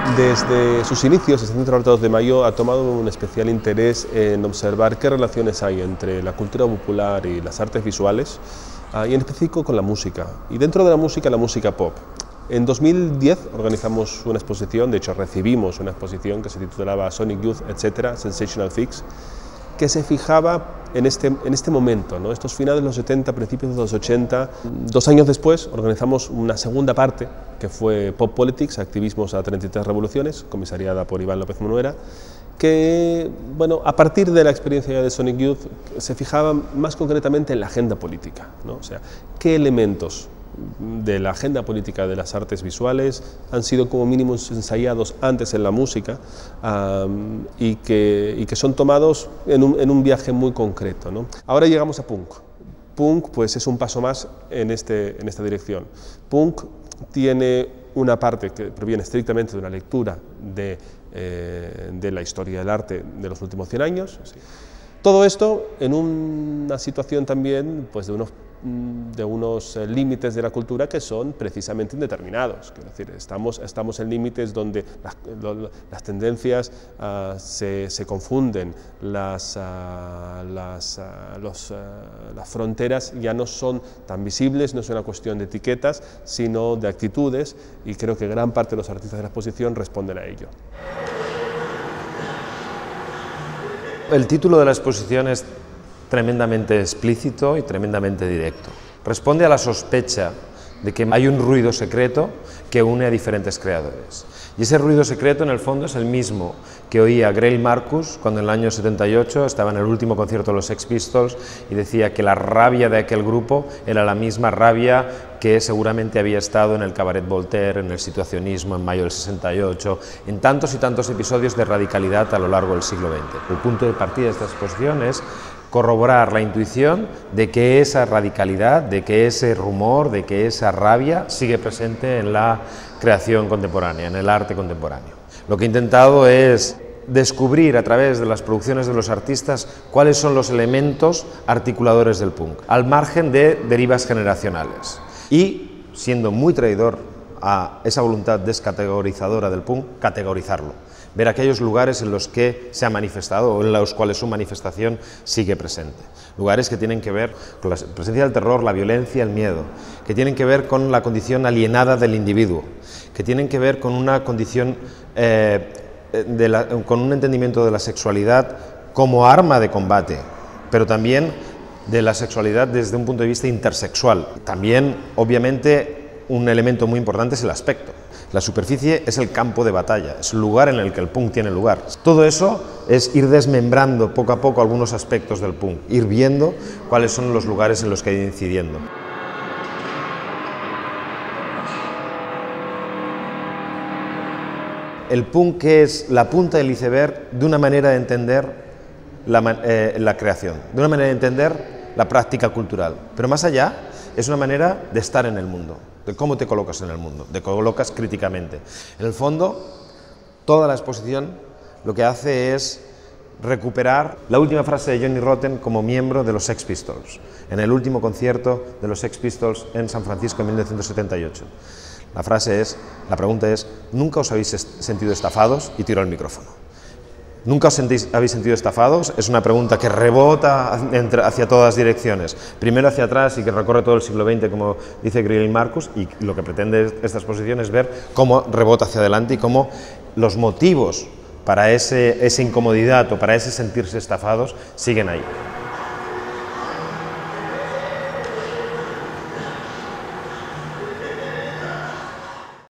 Desde sus inicios, el Centro de Arte 2 de Mayo ha tomado un especial interés en observar qué relaciones hay entre la cultura popular y las artes visuales, y en específico con la música, y dentro de la música pop. En 2010 organizamos una exposición, de hecho recibimos una exposición que se titulaba Sonic Youth, etc., Sensational Fix, que se fijaba en este momento, ¿no? Estos finales de los 70, principios de los 80. 2 años después organizamos una segunda parte, que fue Pop Politics, Activismos a 33 Revoluciones, comisariada por Iván López Munuera, que, bueno, a partir de la experiencia de Sonic Youth se fijaba más concretamente en la agenda política, ¿no? O sea, qué elementos de la agenda política de las artes visuales han sido como mínimo ensayados antes en la música, y que son tomados en un viaje muy concreto, ¿no? Ahora llegamos a Punk. Punk pues, es un paso más en esta dirección. Punk tiene una parte que proviene estrictamente de una lectura de la historia del arte de los últimos 100 años. Todo esto en una situación también pues, de unos límites de la cultura que son precisamente indeterminados. Es decir, estamos en límites donde las tendencias se confunden, las fronteras ya no son tan visibles, no es una cuestión de etiquetas, sino de actitudes, y creo que gran parte de los artistas de la exposición responden a ello. El título de la exposición es tremendamente explícito y tremendamente directo. Responde a la sospecha de que hay un ruido secreto que une a diferentes creadores. Y ese ruido secreto, en el fondo, es el mismo que oía Greil Marcus cuando en el año 78 estaba en el último concierto de los Sex Pistols y decía que la rabia de aquel grupo era la misma rabia que seguramente había estado en el Cabaret Voltaire, en el situacionismo, en mayo del 68, en tantos y tantos episodios de radicalidad a lo largo del siglo XX. El punto de partida de esta exposición es corroborar la intuición de que esa radicalidad, de que ese rumor, de que esa rabia sigue presente en la creación contemporánea, en el arte contemporáneo. Lo que he intentado es descubrir a través de las producciones de los artistas cuáles son los elementos articuladores del punk, al margen de derivas generacionales. Y, siendo muy traidor a esa voluntad descategorizadora del punk, categorizarlo. Ver aquellos lugares en los que se ha manifestado o en los cuales su manifestación sigue presente. Lugares que tienen que ver con la presencia del terror, la violencia, el miedo, que tienen que ver con la condición alienada del individuo, que tienen que ver con una condición, con un entendimiento de la sexualidad como arma de combate, pero también de la sexualidad desde un punto de vista intersexual. También, obviamente, un elemento muy importante es el aspecto. La superficie es el campo de batalla, es el lugar en el que el punk tiene lugar. Todo eso es ir desmembrando poco a poco algunos aspectos del punk, ir viendo cuáles son los lugares en los que hay incidiendo. El punk es la punta del iceberg de una manera de entender la creación, de una manera de entender la práctica cultural, pero más allá es una manera de estar en el mundo, de cómo te colocas en el mundo, te colocas críticamente. En el fondo, toda la exposición lo que hace es recuperar la última frase de Johnny Rotten como miembro de los Sex Pistols, en el último concierto de los Sex Pistols en San Francisco en 1978. La pregunta es, ¿nunca os habéis sentido estafados? Y tiro el micrófono. ¿Nunca os habéis sentido estafados? Es una pregunta que rebota hacia todas direcciones. Primero hacia atrás y que recorre todo el siglo XX, como dice Greil Marcus, y lo que pretende esta exposición es ver cómo rebota hacia adelante y cómo los motivos para esa incomodidad o para ese sentirse estafados siguen ahí.